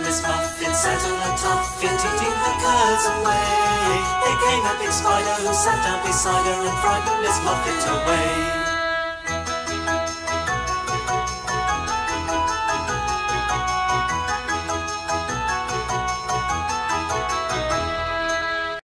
Miss Muffet sat on a tuffet, eating the curds away. There came a big spider who sat down beside her and frightened Miss Muffet away.